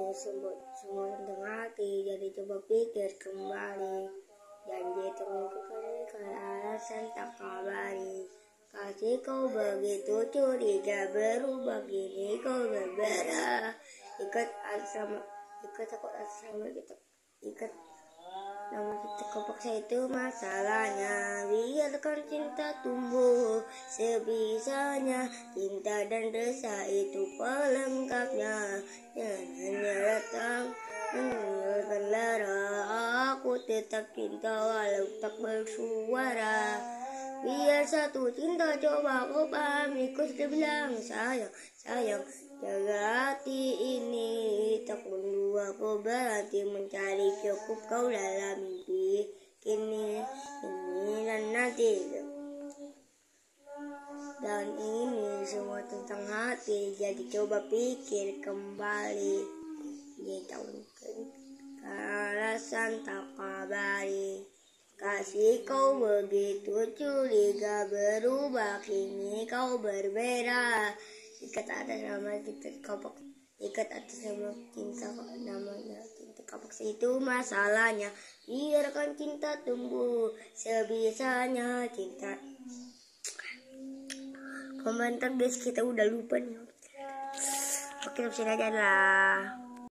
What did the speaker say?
semua tentang hati. Jadi coba pikir kembali. Janji terlupakan karena alasan tak kabari. Kasih kau begitu curiga, berubah kini kau berbeda. Ikat aku sama kita. Ikat namun kita kepaksa itu masalahnya. Biarkan cinta tumbuh sebisanya. Cinta dan rasa itu pelengkapnya. Jangannya datang meninggalkan lara. Aku tetap cinta walau tak bersuara. Biar satu cinta coba kau pahami. Ku sudah bilang sayang, sayang, jaga hati ini. Tak perlu aku berhenti mencari cukup kau dalam mimpi. Kini, ini dan nanti. Dan ini semua tentang hati. Jadi coba pikir kembali. Dia tahu alasan tak kabari. Kasih kau begitu curiga, berubah kini kau berbeda. Ikat atas nama kita kapak, ikat atas nama cinta namanya cinta kapak itu masalahnya. Biarkan cinta tumbuh sebisanya. Cinta komentar guys, kita udah lupa nih. Oke, sampai sini aja lah.